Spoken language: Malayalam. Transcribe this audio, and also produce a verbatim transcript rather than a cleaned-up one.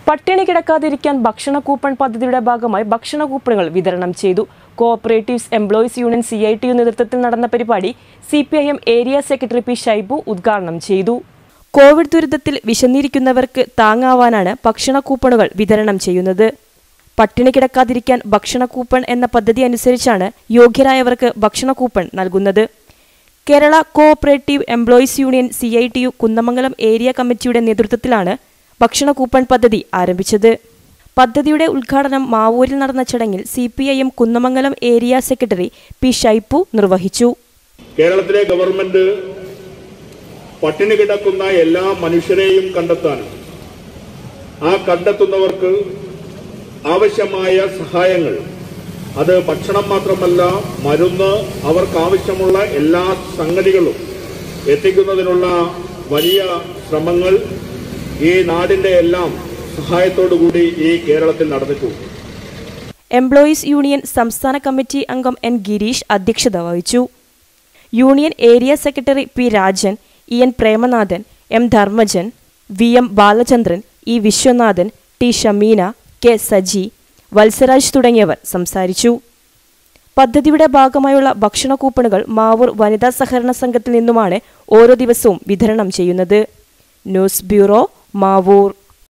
പട്ടിണി കിടക്കാതിരിക്കാൻ ഭക്ഷണ കൂപ്പൺ പദ്ധതിയുടെ ഭാഗമായി ഭക്ഷണ കൂപ്പണുകൾ വിതരണം ചെയ്തു. Cooperatives employees union C I T U നേതൃത്വത്തിൽ നടന്ന പരിപാടി C P I M area secretary P Shaibu ഉദ്ഘാടനം ചെയ്തു. കോവിഡ് ദുരിതത്തിൽ വിശന്നിരിക്കുന്നവർക്ക് താങ്ങാവാനാണ് ഭക്ഷണ കൂപ്പണുകൾ വിതരണം ചെയ്യുന്നത്. പട്ടിണി കിടക്കാതിരിക്കാൻ ഭക്ഷണ കൂപ്പൺ എന്ന പദ്ധതി അനുസരിച്ചാണ് യോഗ്യരായവർക്ക് ഭക്ഷണ കൂപ്പൺ നൽകുന്നത്. Kerala cooperative employees union C I T U Kunnamangalam area കമ്മിറ്റിയുടെ നേതൃത്വത്തിലാണ് ഭക്ഷണ കൂപ്പൺ പദ്ധതി ആരംഭിച്ചത്. പദ്ധതിയുടെ ഉദ്ഘാടനം മാവൂരിൽ നടന്ന ചടങ്ങിൽ C P I M Kunnamangalam area secretary P Shaibu നിർവഹിച്ചു. കേരളത്തിലെ ഗവൺമെന്റ് പട്ടിണി കിടക്കുന്ന എല്ലാ മനുഷ്യരെയും കണ്ടെത്താനും ആ കണ്ടെത്തുന്നവർക്ക് ആവശ്യമായ സഹായങ്ങൾ, അത് ഭക്ഷണം മാത്രമല്ല മരുന്ന്, അവർക്ക് ആവശ്യമുള്ള എല്ലാ സംഗതികളും എത്തിക്കുന്നതിനുള്ള വലിയ ശ്രമങ്ങൾ ഈ നാടിന്റെ എല്ലാം സഹായത്തോടുകൂടി ഈ കേരളത്തിൽ നടന്നിട്ടുണ്ട്. എംപ്ലോയീസ് യൂണിയൻ സംസ്ഥാന കമ്മിറ്റി അംഗം എൻ ഗിരീഷ് അധ്യക്ഷത വഹിച്ചു. Union area secretary P Rajan, E N Premanathan, M Dharmajan, V M Balachandran, E Viswanathan, T Shameena, K Saji, Valsaraj തുടങ്ങിയവർ സംസാരിച്ചു. പദ്ധതിയുടെ ഭാഗമായുള്ള ഭക്ഷണ കൂപ്പണുകൾ മാവൂർ വനിതാ സഹകരണ സംഘത്തിൽ നിന്നുമാണ് ഓരോ ദിവസവും വിതരണം ചെയ്യുന്നത്. News bureau, Mavoor.